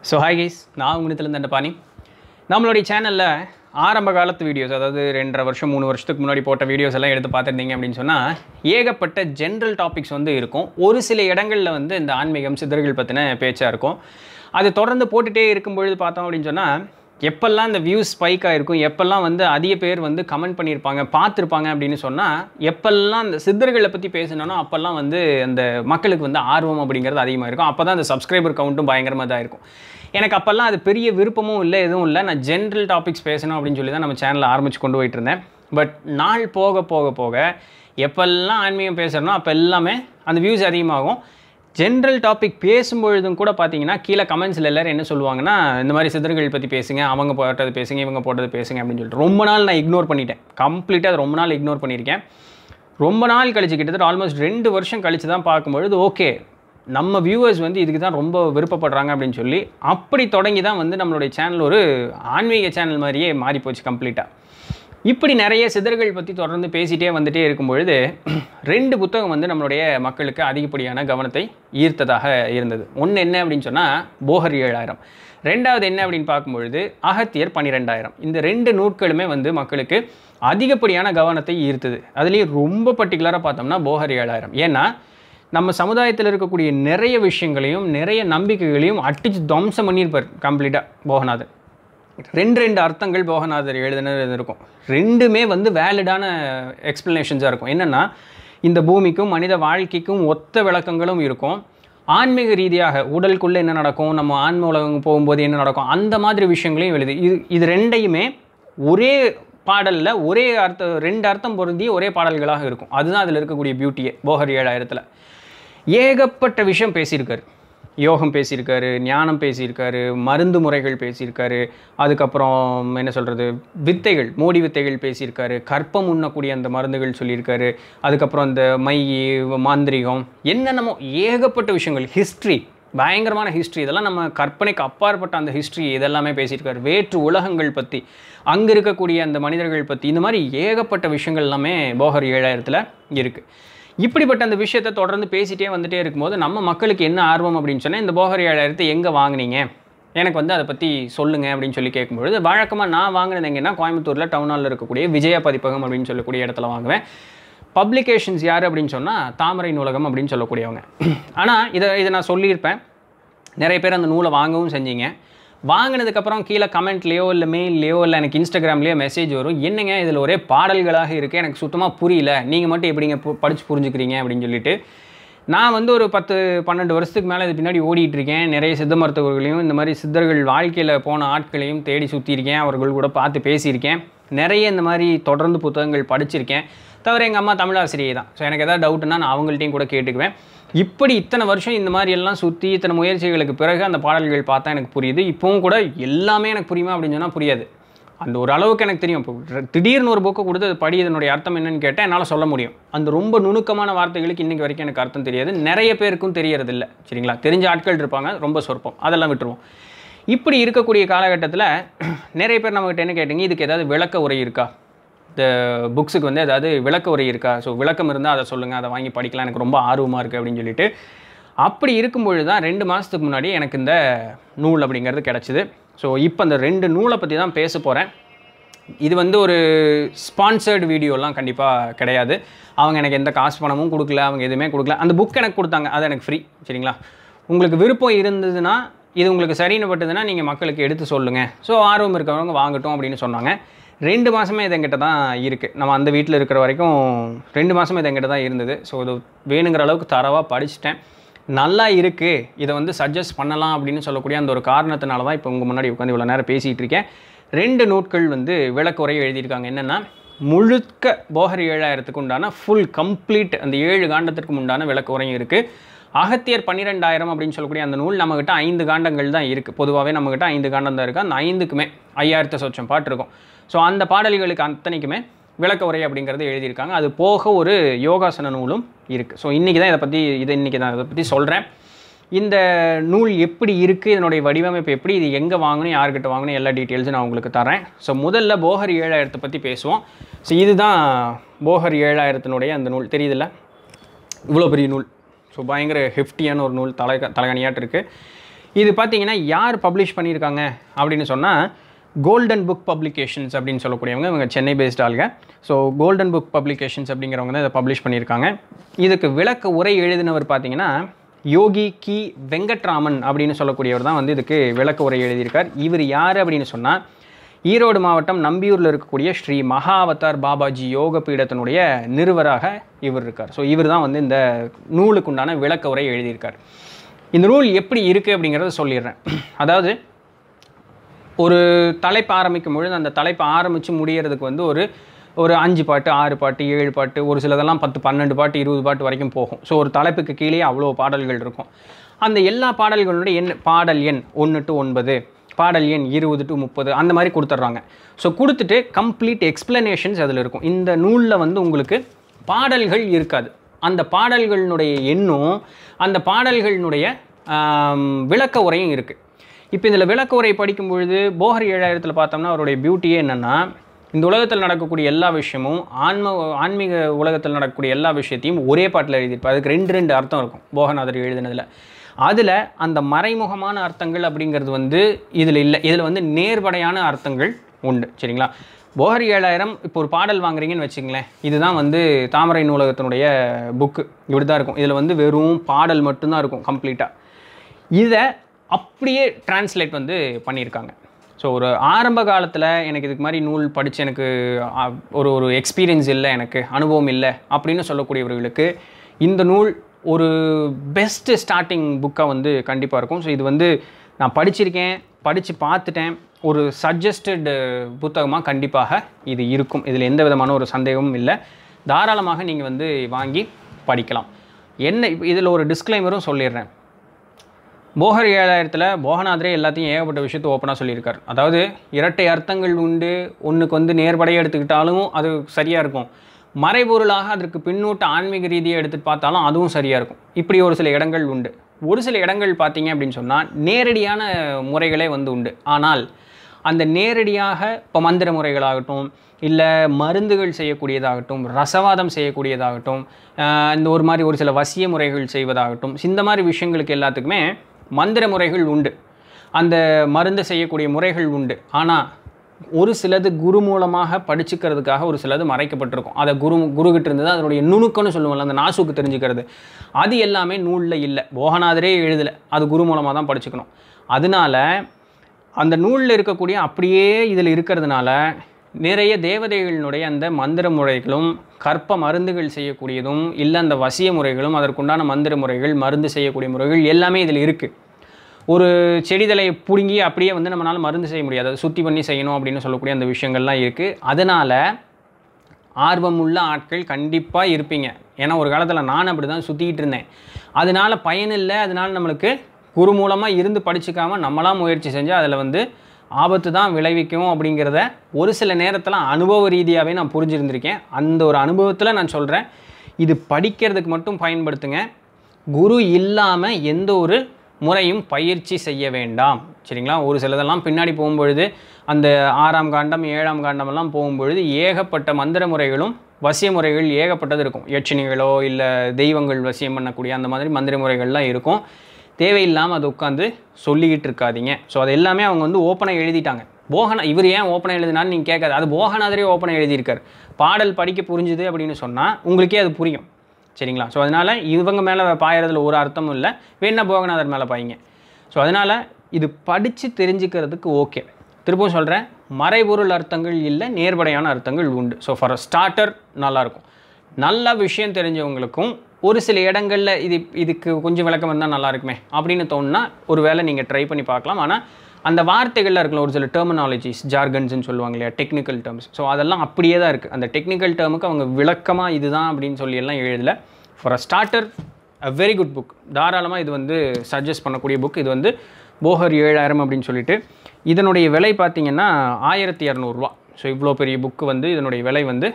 So hi guys, நான் Nithilan Dhandapani. நம்மளுடைய சேனல்ல ஆரம்ப காலத்து வீடியோஸ் அதாவது 2.5 வருஷம் 3 வருஷத்துக்கு முன்னாடி போட்ட வீடியோஸ் எல்லாம் எடுத்து பார்த்திருந்தீங்க அப்படினு சொன்னா ஏகப்பட்ட ஜெனரல் டாபிக்ஸ் வந்து இருக்கும். ஒரு சில இடங்கள்ல வந்து இந்த ஆன்மீகம் சித்தர்கள் பத்தின பேச்சா இருக்கும். அது தொடர்ந்து போட்டுட்டே இருக்கும் பொழுது பார்த்தோம் அப்படினு சொன்னா எப்பெல்லாம் இந்த வியூஸ் ஸ்பைக் ஆயிருக்கும் எப்பெல்லாம் வந்து அதிக பேர் வந்து கமெண்ட் பண்ணிருப்பாங்க பார்த்திருப்பாங்க அப்படினு சொன்னா எப்பெல்லாம் அந்த சித்தர்களை பத்தி பேசணும்னா அப்பெல்லாம் வந்து அந்த மக்களுக்கு வந்து ஆர்வம் அப்படிங்கிறது அதிகமா இருக்கும். அப்பதான் அந்த சப்ஸ்கிரைபர் கவுண்டும் பயங்கரமா தான் இருக்கும். எனக்கு அப்பெல்லாம் அது பெரிய விருப்பமும் இல்லை எதுவும் இல்லை. நான் ஜென்ரல் டாபிக்ஸ் பேசணும் அப்படின்னு சொல்லி தான் நம்ம சேனலை ஆரம்பித்து கொண்டு போயிட்டு இருந்தேன். பட் நாள் போக போக போக எப்பெல்லாம் ஆன்மீகம் பேசுகிறனோ அப்போ எல்லாமே அந்த வியூஸ் அதிகமாகும். ஜென்ரல் டாபிக் பேசும்பொழுதும் கூட பார்த்தீங்கன்னா கீழே கமெண்ட்ஸில் எல்லோரும் என்ன சொல்லுவாங்கன்னா இந்த மாதிரி சித்தர்கள் பற்றி பேசுங்க, அவங்க போட்டது பேசுங்க, இவங்க போட்டது பேசுங்க அப்படின்னு சொல்லிட்டு ரொம்ப நாள் நான் இக்னோர் பண்ணிட்டேன். கம்ப்ளீட்டாக அது ரொம்ப நாள் இக்னோர் பண்ணியிருக்கேன். ரொம்ப நாள் கழிச்சு கிட்டத்தட்ட ஆல்மோஸ்ட் 2 வருஷம் கழித்து தான் பார்க்கும்பொழுது ஓகே நம்ம வியூவர்ஸ் வந்து இதுக்கு தான் ரொம்ப விருப்பப்படுறாங்க அப்படின்னு சொல்லி அப்படி தொடங்கி தான் வந்து நம்மளுடைய சேனல் ஒரு ஆன்மீக சேனல் மாதிரியே மாறி போச்சு கம்ப்ளீட்டாக. இப்படி நிறைய சித்தர்கள் பற்றி தொடர்ந்து பேசிகிட்டே வந்துகிட்டே இருக்கும்பொழுது 2 புத்தகம் வந்து நம்மளுடைய மக்களுக்கு அதிகப்படியான கவனத்தை ஈர்த்ததாக இருந்தது. ஒன்று என்ன அப்படின்னு சொன்னால் போகர் 7000, ரெண்டாவது என்ன அப்படின்னு பார்க்கும்பொழுது அகத்தியர் 12000. இந்த 2 நூட்களுமே வந்து மக்களுக்கு அதிகப்படியான கவனத்தை ஈர்த்தது. அதுலேயும் ரொம்ப பர்டிகுலராக பார்த்தோம்னா போகர் 7000. ஏன்னா நம்ம சமுதாயத்தில் இருக்கக்கூடிய நிறைய விஷயங்களையும் நிறைய நம்பிக்கைகளையும் அடிச்சு துவம்சம் பண்ணியிருப்பார் கம்ப்ளீட்டாக போகநாதர். 2 அர்த்தங்கள் போகநாதர் எழுதினது இருக்கும். ரெண்டுமே வந்து வேலிடான எக்ஸ்பிளனேஷன்ஸாக இருக்கும். என்னென்னா இந்த பூமிக்கும் மனித வாழ்க்கைக்கும் ஒத்த விளக்கங்களும் இருக்கும். ஆன்மீக ரீதியாக உடலுக்குள்ளே என்ன நடக்கும், நம்ம ஆன்ம உலகம் போகும்போது என்ன நடக்கும், அந்த மாதிரி விஷயங்களையும் எழுது. இது ரெண்டையுமே ஒரே பாடலில் ஒரே அர்த்தம் 2 அர்த்தம் பொருந்தி ஒரே பாடல்களாக இருக்கும். அதுதான் அதில் இருக்கக்கூடிய பியூட்டியே. போகர் 7000 ஏகப்பட்ட விஷயம் பேசியிருக்காரு. யோகம் பேசியிருக்காரு, ஞானம் பேசியிருக்காரு, மருந்து முறைகள் பேசியிருக்காரு, அதுக்கப்புறம் என்ன சொல்கிறது வித்தைகள் மோடி வித்தைகள் பேசியிருக்காரு, கற்பம் உண்ணக்கூடிய அந்த மருந்துகள் சொல்லியிருக்காரு, அதுக்கப்புறம் இந்த மை மாந்திரிகம் என்னென்னமோ ஏகப்பட்ட விஷயங்கள், ஹிஸ்ட்ரி பயங்கரமான ஹிஸ்ட்ரி, இதெல்லாம் நம்ம கற்பனைக்கு அப்பாற்பட்ட அந்த ஹிஸ்ட்ரி இதெல்லாமே பேசியிருக்காரு. வேற்று உலகங்கள் பற்றி அங்கே இருக்கக்கூடிய அந்த மனிதர்கள் பற்றி இந்த மாதிரி ஏகப்பட்ட விஷயங்கள் எல்லாமே போகர் 7000 இருக்குது. இப்படிப்பட்ட அந்த விஷயத்தை தொடர்ந்து பேசிகிட்டே வந்துகிட்டே இருக்கும்போது நம்ம மக்களுக்கு என்ன ஆர்வம் அப்படின்னு சொன்னால் இந்த போகர் 7000 எங்கே வாங்கினீங்க, எனக்கு வந்து அதை பற்றி சொல்லுங்கள் அப்படின்னு சொல்லி கேட்கும்பொழுது வழக்கமாக நான் வாங்கினது எங்கன்னா கோயம்புத்தூரில் டவுன் ஹாலில் இருக்கக்கூடிய விஜயா பதிப்பகம் அப்படின்னு சொல்லக்கூடிய இடத்துல வாங்குவேன். பப்ளிகேஷன்ஸ் யார் அப்படின்னு சொன்னால் தாமரை நூலகம் அப்படின்னு சொல்லக்கூடியவங்க. ஆனால் இதை நான் சொல்லியிருப்பேன், நிறைய பேர் அந்த நூலை வாங்கவும் செஞ்சீங்க. வாங்கினதுக்கப்புறம் கீழே கமெண்ட்லேயோ இல்லை மெயில்லையோ இல்லை எனக்கு இன்ஸ்டாகிராம்லேயோ மெசேஜ் வரும், என்னங்க இதில் ஒரே பாடல்களாக இருக்குது, எனக்கு சுத்தமாக புரியல, நீங்கள் மட்டும் எப்படிங்க படித்து புரிஞ்சுக்கிறீங்க அப்படின்னு சொல்லிட்டு நான் வந்து ஒரு 10-12 வருஷத்துக்கு மேலே இது பின்னாடி ஓடிட்டுருக்கேன். நிறைய சித்த மருத்துவர்களையும் இந்த மாதிரி சித்தர்கள் வாழ்க்கையில் போன ஆட்களையும் தேடி சுற்றியிருக்கேன், அவர்கள் கூட பார்த்து பேசியிருக்கேன், நிறைய இந்த மாதிரி தொடர்ந்து புத்தகங்கள் படிச்சிருக்கேன். தவிர எங்கள் அம்மா தமிழாசிரியை தான். ஸோ எனக்கு எதாவது டவுட்டுன்னா நான் அவங்கள்ட்டையும் கூட கேட்டுக்குவேன். இப்படி இத்தனை வருஷம் இந்த மாதிரி எல்லாம் சுற்றி இத்தனை முயற்சிகளுக்கு பிறகு அந்த பாடல்கள் பார்த்தா எனக்கு புரியுது. இப்போவும் கூட எல்லாமே எனக்கு புரியுமா அப்படின்னு சொன்னால் புரியாது. அந்த ஒரு அளவுக்கு எனக்கு தெரியும். இப்போ திடீர்னு ஒரு புக்கை கொடுத்து அது படி இதனுடைய அர்த்தம் என்னன்னு கேட்டால் என்னால் சொல்ல முடியும். அந்த ரொம்ப நுணுக்கமான வார்த்தைகளுக்கு இன்றைக்கி வரைக்கும் எனக்கு அர்த்தம் தெரியாது. நிறைய பேருக்கும் தெரியறதில்லை. சரிங்களா, தெரிஞ்ச ஆட்கள் இருப்பாங்க, ரொம்ப சொற்பம், அதெல்லாம் விட்டுருவோம். இப்படி இருக்கக்கூடிய காலகட்டத்தில் நிறைய பேர் நம்மகிட்ட என்ன கேட்டீங்க, இதுக்கு ஏதாவது விளக்க உரை இருக்கா, இந்த புக்ஸுக்கு வந்து ஏதாவது விளக்க உரை இருக்கா, ஸோ விளக்கம் இருந்தால் அதை சொல்லுங்கள், அதை வாங்கி படிக்கலாம், எனக்கு ரொம்ப ஆர்வமாக இருக்குது அப்படின்னு சொல்லிட்டு அப்படி இருக்கும்பொழுது தான் 2 மாதத்துக்கு முன்னாடி எனக்கு இந்த நூல் அப்படிங்கிறது கிடச்சிது. ஸோ இப்போ அந்த 2 நூலை பற்றி தான் பேச போகிறேன். இது வந்து ஒரு ஸ்பான்சர்டு வீடியோலாம் கண்டிப்பாக கிடையாது. அவங்க எனக்கு எந்த காசு பணமும் கொடுக்கல, அவங்க எதுவுமே கொடுக்கல. அந்த புக் எனக்கு கொடுத்தாங்க, அது எனக்கு ஃப்ரீ. சரிங்களா, உங்களுக்கு விருப்பம் இருந்ததுன்னா இது உங்களுக்கு சரின்னு பட்டதுன்னா நீங்கள் மக்களுக்கு எடுத்து சொல்லுங்கள், ஸோ ஆர்வம் இருக்கிறவங்க வாங்கட்டும் அப்படின்னு சொன்னாங்க. 2 மாதமே இது எங்கிட்ட தான் இருக்குது. நம்ம அந்த வீட்டில் இருக்கிற வரைக்கும் 2 மாதமே இது எங்கிட்ட தான் இருந்தது. ஸோ இது வேணுங்கிற அளவுக்கு தரவாக படிச்சுட்டேன், நல்லா இருக்குது, இதை வந்து சஜஸ்ட் பண்ணலாம் அப்படின்னு சொல்லக்கூடிய அந்த ஒரு காரணத்தினால தான் இப்போ உங்கள் முன்னாடி உட்காந்து இவ்வளோ நேரம் பேசிகிட்டு இருக்கேன். 2 நூட்கள் வந்து விளக்குறையை எழுதியிருக்காங்க. என்னென்னா முழுக்க போகர் 7000 உண்டான ஃபுல் கம்ப்ளீட் அந்த 7 காண்டத்திற்கும் உண்டான விளக்குறையும் இருக்குது. அகத்தியர் 12000 அப்படின்னு சொல்லக்கூடிய அந்த நூல் நம்மகிட்ட 5 காண்டங்கள் தான் இருக்குது. பொதுவாகவே நம்மகிட்ட 5 காண்டம் தான் இருக்குது. அந்த 5க்குமே 5000 சொச்சம் பாட்டு இருக்கும். ஸோ அந்த பாடல்களுக்கு அத்தனைக்குமே விளக்க உரை அப்படிங்கிறது எழுதியிருக்காங்க. அது போக ஒரு யோகாசன நூலும் இருக்குது. ஸோ இன்றைக்கி தான் இன்றைக்கி தான் இதை பற்றி சொல்கிறேன். இந்த நூல் எப்படி இருக்குது, இதனுடைய வடிவமைப்பு எப்படி, இது எங்கே வாங்கணும், யார்கிட்ட வாங்கணும், எல்லா டீட்டெயில்ஸும் நான் உங்களுக்கு தரேன். ஸோ முதல்ல போகர் 7000 பற்றி பேசுவோம். ஸோ இதுதான் போகர் 7000 அந்த நூல். தெரியுதில்ல, இவ்வளோ பெரிய நூல். ஸோ பயங்கர ஹெஃப்டியான ஒரு நூல், தலைகணியாட்டு இருக்குது. இது பார்த்தீங்கன்னா யார் பப்ளிஷ் பண்ணியிருக்காங்க அப்படின்னு சொன்னால் கோல்டன் புக் பப்ளிகேஷன்ஸ் அப்படின்னு சொல்லக்கூடியவங்க, இவங்க சென்னை பேஸ்ட் ஆளுங்க. ஸோ கோல்டன் புக் பப்ளிகேஷன்ஸ் அப்படிங்கிறவங்க தான் இதை பப்ளிஷ் பண்ணியிருக்காங்க. இதுக்கு விளக்க உரை எழுதினவர் பார்த்தீங்கன்னா யோகி கி வெங்கட்ராமன் அப்படின்னு சொல்லக்கூடியவர் தான் வந்து இதுக்கு விளக்க உரை எழுதியிருக்கார். இவர் யார் அப்படின்னு சொன்னால் ஈரோடு மாவட்டம் நம்பியூரில் இருக்கக்கூடிய ஸ்ரீ மகா அவதார் பாபாஜி யோக பீடத்தினுடைய நிறுவராக இவர் இருக்கார். ஸோ இவர் தான் வந்து இந்த நூலுக்கு உண்டான விளக்க உரை எழுதியிருக்கார். இந்த நூல் எப்படி இருக்குது அப்படிங்கிறத சொல்லிடுறேன். அதாவது ஒரு தலைப்பு ஆரம்பிக்கும் பொழுது அந்த தலைப்பு ஆரம்பித்து முடிகிறதுக்கு வந்து ஒரு 5 பாட்டு 6 பாட்டு 7 பாட்டு, ஒரு சிலதெல்லாம் 10 12 பாட்டு 20 பாட்டு வரைக்கும் போகும். ஸோ ஒரு தலைப்புக்கு கீழே அவ்வளோ பாடல்கள் இருக்கும். அந்த எல்லா பாடல்களுடைய பாடல் எண் 1 to 9, பாடல் எண் 20 to 30 அந்த மாதிரி கொடுத்துட்றாங்க. ஸோ கொடுத்துட்டு கம்ப்ளீட் எக்ஸ்ப்ளனேஷன்ஸ் அதில் இருக்கும். இந்த நூலில் வந்து உங்களுக்கு பாடல்கள் இருக்காது. அந்த பாடல்களினுடைய எண்ணும் அந்த பாடல்களினுடைய விளக்க உரையும் இருக்குது. இப்போ இதில் விளக்க உரை படிக்கும் பொழுது போகர் 7000 பார்த்தோம்னா அவருடைய பியூட்டியே என்னென்னா, இந்த உலகத்தில் நடக்கக்கூடிய எல்லா விஷயமும் ஆன்மீக உலகத்தில் நடக்கக்கூடிய எல்லா விஷயத்தையும் ஒரே பாட்டில் எழுதியிருப்பார். அதுக்கு 2 அர்த்தம் இருக்கும் போகநாதர் எழுதினதில். அதில் அந்த மறைமுகமான அர்த்தங்கள் அப்படிங்கிறது வந்து இதில் இல்லை. இதில் வந்து நேர்படையான அர்த்தங்கள் உண்டு. சரிங்களா? போகர் 7000 இப்போ ஒரு பாடல் வாங்குறீங்கன்னு வச்சுங்களேன், இதுதான் வந்து தாமரை நூலகத்தினுடைய புக்கு. இப்படி தான் இருக்கும். இதில் வந்து வெறும் பாடல் மட்டும்தான் இருக்கும் கம்ப்ளீட்டாக. இதை அப்படியே டிரான்ஸ்லேட் வந்து பண்ணியிருக்காங்க. ஸோ ஒரு ஆரம்ப காலத்தில் எனக்கு இதுக்கு மாதிரி நூல் படித்து எனக்கு ஒரு எக்ஸ்பீரியன்ஸ் இல்லை, எனக்கு அனுபவம் இல்லை அப்படின்னு சொல்லக்கூடியவர்களுக்கு இந்த நூல் ஒரு பெஸ்ட்டு ஸ்டார்டிங் புக்காக வந்து கண்டிப்பாக இருக்கும். ஸோ இது வந்து நான் படிச்சிருக்கேன், படித்து பார்த்துட்டேன், ஒரு சஜஸ்டட் புத்தகமாக கண்டிப்பாக இது இருக்கும். இதில் எந்த விதமான ஒரு சந்தேகமும் இல்லை. தாராளமாக நீங்கள் வந்து வாங்கி படிக்கலாம். என்ன இதில் ஒரு டிஸ்க்ளைமரும் சொல்லிடுறேன். போகர் 7000 போகநாதரே எல்லாத்தையும் ஏகப்பட்ட விஷயத்தை ஓப்பனாக சொல்லியிருக்கார். அதாவது இரட்டை அர்த்தங்கள் உண்டு. ஒன்றுக்கு வந்து நேர்படையாக எடுத்துக்கிட்டாலும் அது சரியாக இருக்கும், மறைபொருளாக அதற்கு பின்னூட்ட ஆன்மீக ரீதியாக எடுத்துகிட்டு பார்த்தாலும் அதுவும் சரியாக இருக்கும். இப்படி ஒரு சில இடங்கள் உண்டு. ஒரு சில இடங்கள் பார்த்தீங்க அப்படின்னு சொன்னால் நேரடியான முறைகளே வந்து உண்டு. ஆனால் அந்த நேரடியாக இப்போ மந்திர முறைகளாகட்டும், இல்லை மருந்துகள் செய்யக்கூடியதாகட்டும், ரசவாதம் செய்யக்கூடியதாகட்டும், இந்த ஒரு மாதிரி ஒரு சில வசிய முறைகள் செய்வதாகட்டும், இந்த மாதிரி விஷயங்களுக்கு எல்லாத்துக்குமே மந்திர முறைகள் உண்டு, அந்த மருந்து செய்யக்கூடிய முறைகள் உண்டு. ஆனால் ஒரு சிலது குரு மூலமாக படிச்சுக்கிறதுக்காக ஒரு சிலது மறைக்கப்பட்டிருக்கும். அதை குருகிட்ட இருந்து தான் அதனுடைய நுணுக்கம்னு சொல்லுவாங்கள்ல, அந்த நாசுக்கு தெரிஞ்சுக்கிறது, அது எல்லாமே நூலில் இல்லை. போகநாதரே எழுதலை, அது குரு மூலமாக தான் படிச்சுக்கணும். அதனால அந்த நூலில் இருக்கக்கூடிய அப்படியே இதில் இருக்கிறதுனால நிறைய தேவதைகளினுடைய அந்த மந்திர முறைகளும் கற்ப மருந்துகள் செய்யக்கூடியதும் இல்லை, அந்த வசிய முறைகளும் அதற்குண்டான மந்திர முறைகள் மருந்து செய்யக்கூடிய முறைகள் எல்லாமே இதில் இருக்குது. ஒரு செடிதலையை பிடுங்கி அப்படியே வந்து நம்மளால் மருந்து செய்ய முடியாது, அதை சுத்தி பண்ணி செய்யணும் அப்படின்னு சொல்லக்கூடிய அந்த விஷயங்கள்லாம் இருக்குது. அதனால் ஆர்வமுள்ள ஆட்கள் கண்டிப்பாக இருப்பீங்க. ஏன்னா ஒரு காலத்தில் நான் அப்படி தான் சுற்றிக்கிட்டு இருந்தேன். அதனால் பயனில்லை. அதனால் நம்மளுக்கு குரு மூலமாக இருந்து படிச்சுக்காமல் நம்மளாம் முயற்சி செஞ்சால் அதில் வந்து ஆபத்து தான் விளைவிக்கும் அப்படிங்கிறத ஒரு சில நேரத்தில் அனுபவ ரீதியாகவே நான் புரிஞ்சிருந்திருக்கேன். அந்த ஒரு அனுபவத்தில் நான் சொல்கிறேன், இது படிக்கிறதுக்கு மட்டும் பயன்படுத்துங்க. குரு இல்லாமல் எந்த ஒரு முறையும் பயிற்சி செய்ய வேண்டாம். சரிங்களா? ஒரு சிலதெல்லாம் பின்னாடி போகும்பொழுது அந்த 6ஆம் காண்டம் 7ஆம் காண்டமெல்லாம் போகும்பொழுது ஏகப்பட்ட மந்திர முறைகளும் வசிய முறைகள் ஏகப்பட்டது இருக்கும். யட்சினிகளோ இல்லை தெய்வங்கள் வசியம் பண்ணக்கூடிய அந்த மாதிரி மந்திர முறைகள்லாம் இருக்கும். தேவையில்லாமல் அதை உட்காந்து சொல்லிக்கிட்டு இருக்காதீங்க. ஸோ அது எல்லாமே அவங்க வந்து ஓப்பனாக எழுதிட்டாங்க. இவர் ஏன் ஓப்பனாக எழுதினான்னு நீங்கள் கேட்காது, அது போகநாதரே ஓப்பனாக எழுதியிருக்கார். பாடல் படிக்க புரிஞ்சுது அப்படின்னு சொன்னால் உங்களுக்கே அது புரியும். சரிங்களா? ஸோ அதனால் இவங்க மேலே பாயறதுல ஒரு அர்த்தமும் இல்லை, வேணா போகநாதர் மேலே பாய்ங்க. ஸோ அதனால் இது படித்து தெரிஞ்சுக்கிறதுக்கு ஓகே. திரும்பவும் சொல்கிறேன், மறைபொருள் அர்த்தங்கள் இல்லை, நேர்படையான அர்த்தங்கள் உண்டு. ஸோ ஃபார் ஸ்டார்டர் நல்லாயிருக்கும். நல்ல விஷயம் தெரிஞ்சவங்களுக்கும் ஒரு சில இடங்களில் இதுக்கு கொஞ்சம் விளக்கம் இருந்தால் நல்லா இருக்குமே அப்படின்னு தோணுன்னா ஒரு வேளை நீங்கள் ட்ரை பண்ணி பார்க்கலாம். ஆனால் அந்த வார்த்தைகள்லாம் இருக்கலாம், ஒரு சில டெர்மினாலஜிஸ் ஜார்கன்ஸ்ன்னு சொல்லுவாங்க இல்லையா, டெக்னிக்கல் டேர்ம்ஸ். ஸோ அதெல்லாம் அப்படியே தான் இருக்குது. அந்த டெக்னிக்கல் டேர்முக்கு அவங்க விளக்கமாக இதுதான் அப்படின்னு சொல்லி எல்லாம் எழுதலை. For a starter a very good book. தாராளமாக இது வந்து சஜஸ்ட் பண்ணக்கூடிய புக். இது வந்து போகர் 7000 அப்படின்னு சொல்லிட்டு இதனுடைய விலை பார்த்திங்கன்னா 1200 ரூபா. ஸோ இவ்வளோ பெரிய புக்கு வந்து இதனுடைய விலை வந்து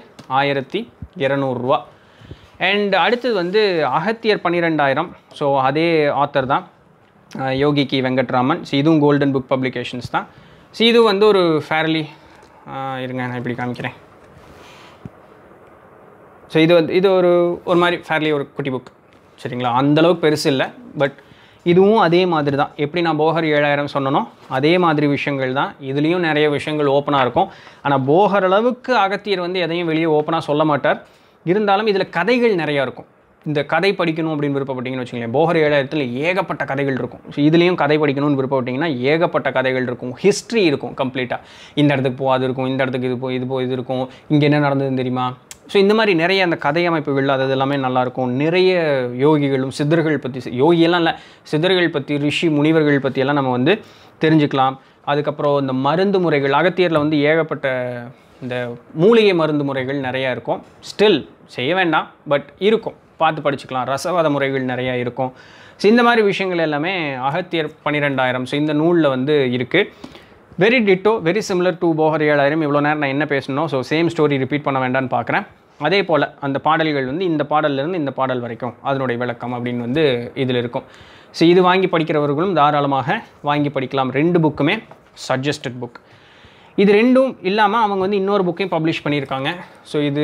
1200 ரூபா. அண்ட் அடுத்தது வந்து அகத்தியர் 12000. ஸோ அதே ஆத்தர் தான், யோகி கி வெங்கட்ராமன். ஸோ இதுவும் கோல்டன் புக் பப்ளிகேஷன்ஸ் தான். ஸோ இது வந்து ஒரு ஃபேர்லி இருங்க நான் இப்படி காமிக்கிறேன். ஸோ இது வந்து இது ஒரு மாதிரி ஃபேர்லி ஒரு குட்டி புக். சரிங்களா? அந்தளவுக்கு பெருசு இல்லை, பட் இதுவும் அதே மாதிரி தான். எப்படி நான் போகர் 7000 சொன்னனோ அதே மாதிரி விஷயங்கள் தான். இதுலேயும் நிறைய விஷயங்கள் ஓப்பனாக இருக்கும். ஆனால் போகர் அளவுக்கு அகத்தியர் வந்து எதையும் வெளியே ஓப்பனாக சொல்ல மாட்டார். இருந்தாலும் இதில் கதைகள் நிறையா இருக்கும். இந்த கதை படிக்கணும் அப்படின்னு விருப்பப்பட்டீங்கன்னு வச்சுக்கோங்களேன், போகர் 7000 ஏகப்பட்ட கதைகள் இருக்கும். ஸோ இதுலேயும் கதை படிக்கணும்னு விருப்பப்பட்டீங்கன்னா ஏகப்பட்ட கதைகள் இருக்கும். ஹிஸ்ட்ரி இருக்கும் கம்ப்ளீட்டாக. இந்த இடத்துக்கு அது இருக்கும், இந்த இடத்துக்கு இது இருக்கும், இங்கே என்ன நடந்ததுன்னு தெரியுமா. ஸோ இந்த மாதிரி நிறைய அந்த கதை அமைப்புகள் அது எல்லாமே நல்லாயிருக்கும். நிறைய யோகிகளும் சித்தர்கள் பற்றி, யோகியெல்லாம் இல்லை, சித்தர்கள் பற்றி, ரிஷி முனிவர்கள் பற்றியெல்லாம் நம்ம வந்து தெரிஞ்சுக்கலாம். அதுக்கப்புறம் இந்த மருந்து முறைகள், அகத்தியரில் வந்து ஏகப்பட்ட இந்த மூலிகை மருந்து முறைகள் நிறையா இருக்கும். ஸ்டில் செய்ய வேண்டாம், பட் இருக்கும், பார்த்து படிச்சுக்கலாம். ரசவாத முறைகள் நிறையா இருக்கும். ஸோ இந்த மாதிரி விஷயங்கள் எல்லாமே அகத்தியர் 12000 ஸோ இந்த நூலில் வந்து இருக்குது. Very ditto, very similar to Bogar 7000. இவ்வளோ நேரம் நான் என்ன பேசணும், ஸோ சேம் ஸ்டோரி ரிப்பீட் பண்ண வேண்டாம்னு பார்க்குறேன். அதே போல் அந்த பாடல்கள் வந்து இந்த பாடல்லேருந்து இந்த பாடல் வரைக்கும் அதனுடைய விளக்கம் அப்படின்னு வந்து இதில் இருக்கும். ஸோ இது வாங்கி படிக்கிறவர்களும் தாராளமாக வாங்கி படிக்கலாம். 2 புக்குமே சஜஸ்டட் புக். இது ரெண்டும் இல்லாமல் அவங்க வந்து இன்னொரு புக்கையும் பப்ளிஷ் பண்ணியிருக்காங்க. ஸோ இது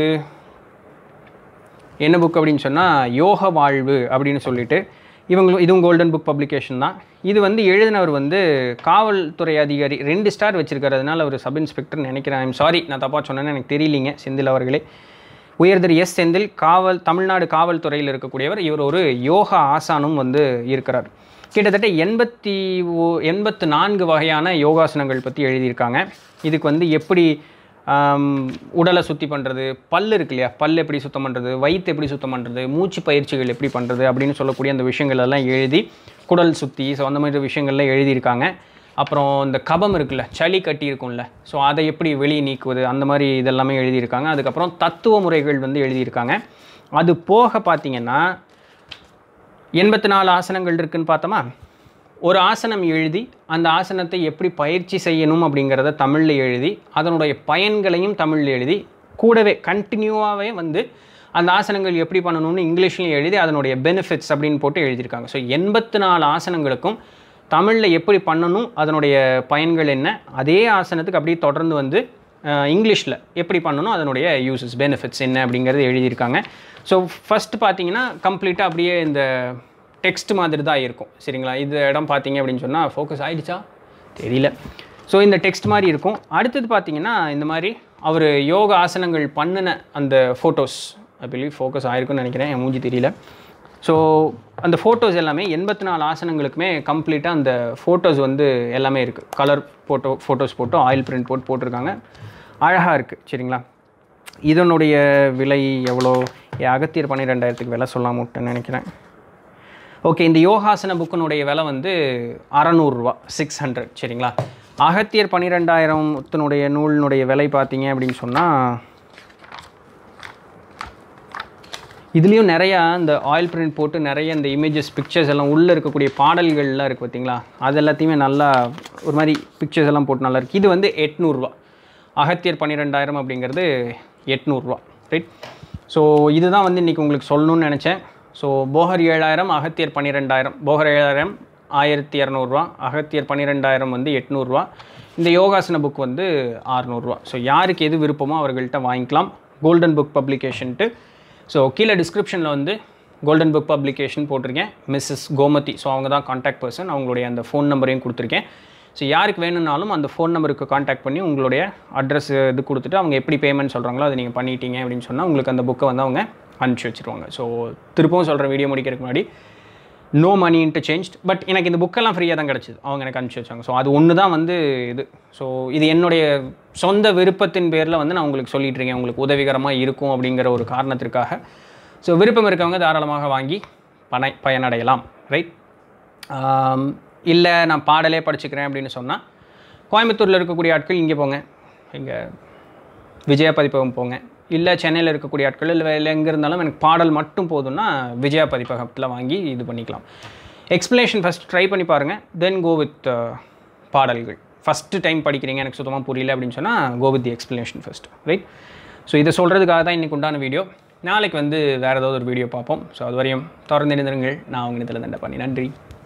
என்ன புக் அப்படின்னு சொன்னால் யோக வாழ்வு அப்படின்னு சொல்லிட்டு இவங்களும், இதுவும் கோல்டன் புக் பப்ளிகேஷன் தான். இது வந்து எழுதினவர் வந்து காவல்துறை அதிகாரி, 2 ஸ்டார் வச்சுருக்காரு. அதனால் அவர் சப் இன்ஸ்பெக்டர்னு நினைக்கிறேன். ஐம் சாரி, நான் தப்பாக சொன்னேன்னு எனக்கு தெரியலிங்க. செந்தில் அவர்களே, உயர்திரு எஸ் செந்தில், தமிழ்நாடு காவல்துறையில் இருக்கக்கூடியவர். இவர் ஒரு யோகா ஆசானும் வந்து இருக்கிறார். கிட்டத்தட்ட 84 வகையான யோகாசனங்கள் பற்றி எழுதியிருக்காங்க. இதுக்கு வந்து எப்படி உடலை சுத்தி பண்ணுறது, பல் இருக்கு இல்லையா, பல் எப்படி சுத்தம் பண்ணுறது, வயிற்று எப்படி சுத்தம் பண்ணுறது, மூச்சு பயிற்சிகள் எப்படி பண்ணுறது அப்படின்னு சொல்லக்கூடிய அந்த விஷயங்கள் எல்லாம் எழுதி, குடல் சுத்தி, ஸோ அந்த மாதிரி விஷயங்கள்லாம் எழுதியிருக்காங்க. அப்புறம் இந்த கபம் இருக்குல்ல, சளி கட்டி இருக்கும்ல, ஸோ அதை எப்படி வெளியே நீக்குவது, அந்த மாதிரி இதெல்லாமே எழுதியிருக்காங்க. அதுக்கப்புறம் தத்துவ முறைகள் வந்து எழுதியிருக்காங்க. அது போக பார்த்திங்கன்னா 84 ஆசனங்கள் இருக்குதுன்னு பார்த்தோமா. ஒரு ஆசனம் எழுதி அந்த ஆசனத்தை எப்படி பயிற்சி செய்யணும் அப்படிங்கிறத தமிழில் எழுதி, அதனுடைய பயன்களையும் தமிழில் எழுதி, கூடவே கண்டினியூவாகவே வந்து அந்த ஆசனங்கள் எப்படி பண்ணணும்னு இங்கிலீஷ்லையும் எழுதி அதனுடைய பெனிஃபிட்ஸ் அப்படின்னு போட்டு எழுதியிருக்காங்க. ஸோ 84 ஆசனங்களுக்கும் தமிழில் எப்படி பண்ணணும், அதனுடைய பயன்கள் என்ன, அதே ஆசனத்துக்கு அப்படியே தொடர்ந்து வந்து இங்கிலீஷில் எப்படி பண்ணணும், அதனுடைய யூசஸ் பெனிஃபிட்ஸ் என்ன அப்படிங்கிறது எழுதியிருக்காங்க. ஸோ ஃபஸ்ட்டு பார்த்தீங்கன்னா கம்ப்ளீட்டாக அப்படியே இந்த டெக்ஸ்ட் மாதிரி தான் இருக்கும். சரிங்களா, இந்த இடம் பார்த்தீங்க அப்படின்னு சொன்னால் ஃபோக்கஸ் ஆகிடுச்சா தெரியல. ஸோ இந்த டெக்ஸ்ட் மாதிரி இருக்கும். அடுத்தது பார்த்தீங்கன்னா இந்த மாதிரி அவர் யோகா ஆசனங்கள் பண்ணின அந்த ஃபோட்டோஸ், ஐ பிலீவ் ஃபோக்கஸ் ஆகிருக்குன்னு நினைக்கிறேன், என் மூஞ்சி தெரியல. ஸோ அந்த ஃபோட்டோஸ் எல்லாமே 84 ஆசனங்களுக்குமே கம்ப்ளீட்டாக அந்த ஃபோட்டோஸ் வந்து எல்லாமே இருக்குது. கலர் ஃபோட்டோஸ் போட்டு ஆயில் பிரிண்ட் போட்டிருக்காங்க. அழகாக இருக்குது. சரிங்களா, இதனுடைய விலை எவ்வளோ, அகத்தியர் 12000 விலை சொல்லாமட்டேன்னு நினைக்கிறேன். ஓகே, இந்த யோகாசன புக்கினுடைய விலை வந்து 600 ரூபா, 600. சரிங்களா, அகத்தியர் 12000 நூலினுடைய விலை பார்த்தீங்க அப்படின்னு சொன்னால் இதுலேயும் நிறையா இந்த ஆயில் பிரிண்ட் போட்டு நிறைய இந்த இமேஜஸ், பிக்சர்ஸ் எல்லாம் உள்ளே இருக்கக்கூடிய பாடல்கள்லாம் இருக்குது பார்த்தீங்களா, அது எல்லாத்தையுமே நல்லா ஒரு மாதிரி பிக்சர்ஸ் எல்லாம் போட்டு நல்லா இருக்குது. இது வந்து 800 ரூபா. அகத்தியர் 12000 அப்படிங்கிறது 800 ரூபா. ரைட். ஸோ இதுதான் வந்து இன்றைக்கி உங்களுக்கு சொல்லணும்னு நினச்சேன். ஸோ போகர் 7000, அகத்தியர் 12000. போகர் 7000 1200 ரூபா, அகத்தியர் 12000 வந்து 800 ரூபா. இந்த யோகாசன புக் வந்து 600 ரூபா. ஸோ யாருக்கு எது விருப்பமோ அவர்கள்ட்ட வாங்கிக்கலாம். Golden book பப்ளிகேஷன்ட்டு. ஸோ கீழே டிஸ்கிரிப்ஷனில் வந்து கோல்டன் புக் பப்ளிகேஷன் போட்டிருக்கேன். மிஸ்ஸஸ் கோமதி, ஸோ அவங்க தான் கான்டாக்ட் பர்சன். அவங்களுடைய அந்த ஃபோன் நம்பரையும் கொடுத்துருக்கேன். ஸோ யாருக்கு வேணும்னாலும் அந்த ஃபோன் நம்பருக்கு கான்டாக்ட் பண்ணி உங்களுடைய அட்ரஸ் இது கொடுத்துட்டு அவங்க எப்படி பேமெண்ட் சொல்கிறாங்களோ அதை நீங்கள் பண்ணிட்டீங்க அப்படின்னு சொன்னால் உங்களுக்கு அந்த புக்கை வந்து அவங்க அனுப்பிச்சி வச்சுருவாங்க. ஸோ திருப்பவும் சொல்கிற வீடியோ முடிக்கிறதுக்கு முன்னாடி நோ மணி இன்டர்சேஞ்ச், பட் எனக்கு இந்த புக்கெல்லாம் ஃப்ரீயாக தான் கிடச்சிது. அவங்க எனக்கு அனுப்பிச்சி வச்சாங்க. ஸோ அது ஒன்று தான் வந்து இது. ஸோ இது என்னுடைய சொந்த விருப்பத்தின் பேரில் வந்து நான் உங்களுக்கு சொல்லிகிட்டு இருக்கேன், உங்களுக்கு உதவிகரமாக இருக்கும் அப்படிங்கிற ஒரு காரணத்திற்காக. ஸோ விருப்பம் இருக்கவங்க தாராளமாக வாங்கி பயனடையலாம். ரைட். இல்லை நான் பாடலே படிச்சுக்கிறேன் அப்படின்னு சொன்னால் கோயம்புத்தூரில் இருக்கக்கூடிய ஆட்கள் இங்கே போங்க, இங்கே விஜயா பதிப்பகம் போங்க. இல்லை சென்னையில் இருக்கக்கூடிய ஆட்கள் இல்லை எங்கே இருந்தாலும் எனக்கு பாடல் மட்டும் போதும்னா விஜயா பதிப்பகத்தில் வாங்கி இது பண்ணிக்கலாம். எக்ஸ்ப்ளனேஷன் ஃபஸ்ட் ட்ரை பண்ணி பாருங்கள், தென் கோ வித் பாடல்கள். ஃபஸ்ட்டு டைம் படிக்கிறீங்க எனக்கு சுத்தமாக புரியல அப்படின்னு சொன்னால் go with the explanation first. Right. So இதை சொல்கிறதுக்காக தான் இன்றைக்கு உண்டான வீடியோ. நாளைக்கு வந்து வேறு ஏதாவது ஒரு வீடியோ பார்ப்போம். ஸோ அது வரையும் தொடர்ந்து இணைந்திருங்கள். நான் உங்கள் நிதிலன் தண்டபாணி. நன்றி.